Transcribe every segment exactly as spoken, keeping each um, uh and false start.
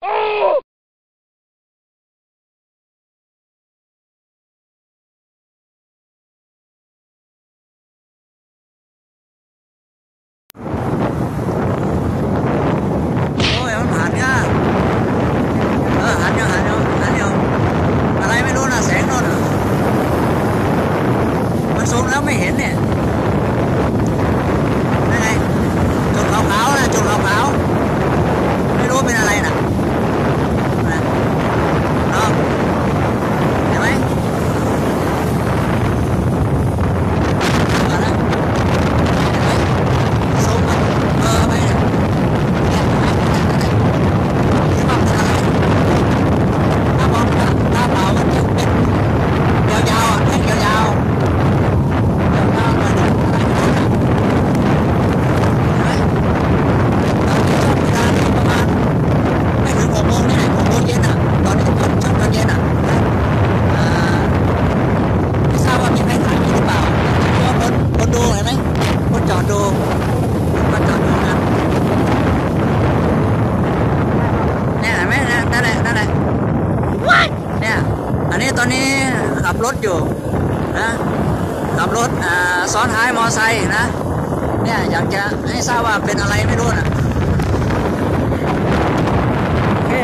แล้วไม่เห็นเนี่ยนั่นไงจุดขาวๆนะจุดขาวๆไม่รู้เป็นอะไรนะนะเนาะเห็นไหมเอาละเห็นไหมซูมไปเออไปเนี่ยที่ว่าเป็นอะไรถ้ามองหน้าเปล่ามันจะเป็นยาวๆอ่ะแท่งยาวๆตอนนี้ขับรถอยู่นะขับรถอ่าซ้อนท้ายมอไซค์นะเนี่ยอยากจะให้ทราบว่าเป็นอะไรไม่รู้นะโอเค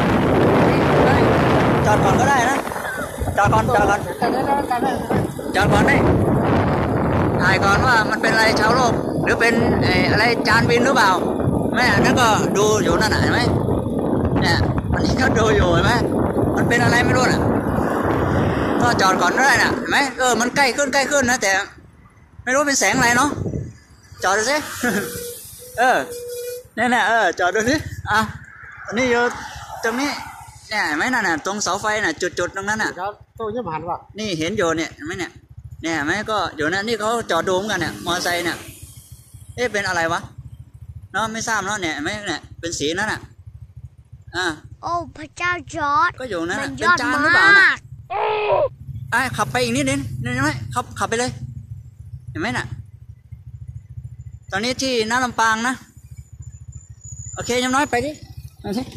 จอดก่อนก็ได้นะจอดก่อนจอดก่อนจอดก่อนได้ถ่ายก่อนว่ามันเป็นอะไรชาวโลกหรือเป็นอะไรจานบินหรือเปล่าแม่นั่นก็ดูอยู่นั่นเห็นไหมเนี่ยอันนี้ก็ดูอยู่เห็นไหมมันเป็นอะไรไม่รู้น่ะก็จอดก่อนได้น่ะเห็นไหมเออมันใกล้ขึ้นใกล้ขึ้นนะแต่ไม่รู้เป็นแสงอะไรเนาะจอดดูสิ เออเนี่ยนะเออจอดดูสิอ่ะอันนี้อยู่ตรงนี้เนี่ยเห็นไหมนั่นน่ะตรงเสาไฟน่ะจุดๆตรงนั้นน่ะตัวยี่หันวะนี่เห็นอยู่เนี่ยเห็นไหมเนี่ยเนี่ยเห็นไหมก็อยู่นั่นนี่เขาจอดดูกันเนี่ยมอเตอร์ไซค์เนี่ยเอ๊ะเป็นอะไรวะเนาะไม่ทราบเนาะเนี่ยเห็นไหมเนี่ยเป็นสีนั่นน่ะอ่าโอ้พระเจ้าจอดก็อยู่นั่นเป็นจานหรือเปล่าน่ะไอ้ขับไปอีกนิดนึงเห็นไหมขับขับไปเลยเห็นไหมน่ะตอนนี้ที่น้าลำปางนะโอเคยังน้อยไปดิเอาสิ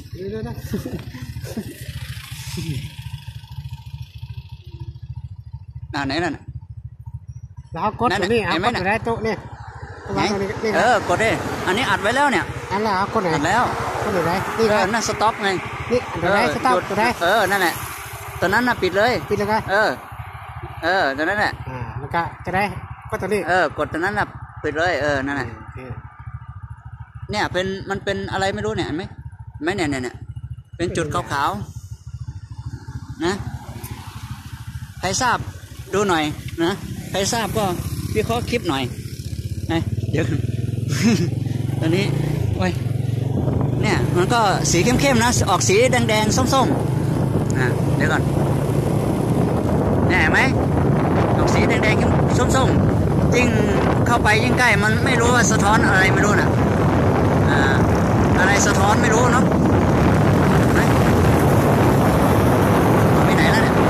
น่าไหนน่ะแล้วกดตัวนี้เอากดได้ตัวนี่เออกดดิอันนี้อัดไว้แล้วเนี่ยอันแล้วกดไหนอัดแล้วกดไหนนี่ก็นั่นสต็อปไงนี่ตัวไหนสต็อปตัวไหนเออนั่นแหละตัวนั้นน่ะปิดเลยปิดเลยไงเออเออตัวนั้นแหละอ่าแล้วก็จะได้กดตัวนี้เออกดตัวนั้นน่ะปิดเลยเออนั่นแหละเนี่ยเป็นมันเป็นอะไรไม่รู้เนี่ยเห็นไหมไม่เนี่ยเนี่ยเป็นจุดขาวๆนะใครทราบดูหน่อยนะใครทราบก็วิเคราะห์คลิปหน่อยนะเดี๋ยวตอนนี้โอ้ยเนี่ยมันก็สีเข้มๆนะออกสีแดงๆส้มๆนะเดี๋ยวก่อนเนี่ยเห็นไหมออกสีแดงๆส้มๆยิ่งเข้าไปยิ่งใกล้มันไม่รู้ว่าสะท้อนอะไรไม่รู้น่ะอ่าอะไรสะท้อนไม่รู้เนาะไปไหนแล้วเนี่ย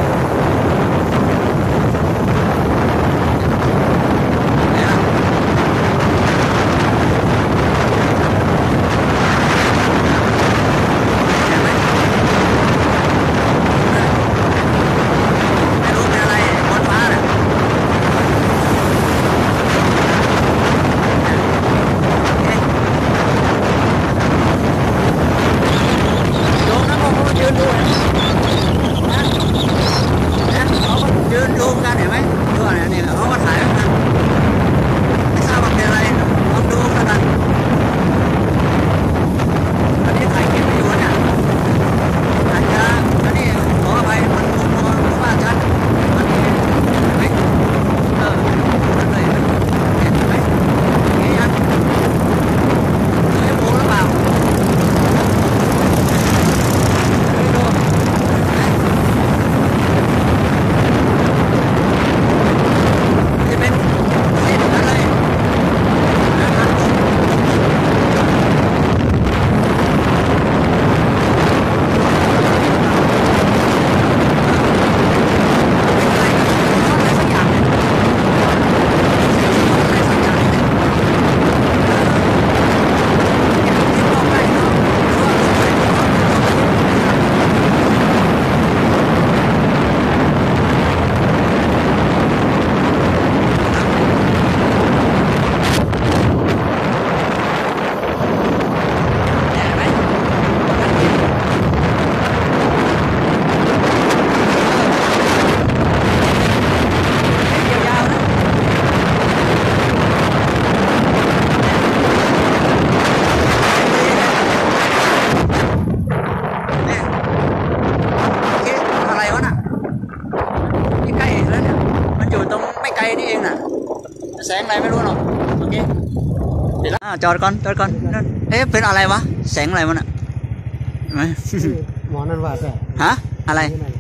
แสงอะไรไม่รู้เนาะโอเคเดี๋ยวจอดก่อนจอดก่อนเอ๊ะเป็นอะไรวะแสงอะไรมันอ่ะไหมหมอนั่นว่าแต่ฮะอะไร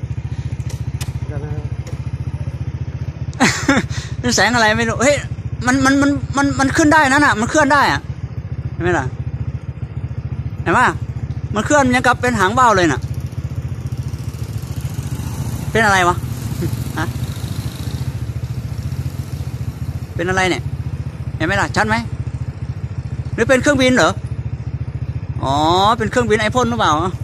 เป็นแสงอะไรไม่รู้เฮ้ยมันมันมันมันมันขึ้นได้นั่นอ่ะมันเคลื่อนได้อ่ะเห็นไหมล่ะเห็นไหมมันเคลื่อนยังกับเป็นหางว่าวเลยน่ะเป็นอะไรวะฮะเป็นอะไรเนี่ยเห็นไหมล่ะชัดไหมหรือเป็นเครื่องบินเหรออ๋อเป็นเครื่องบินไอพ่นหรือเปล่า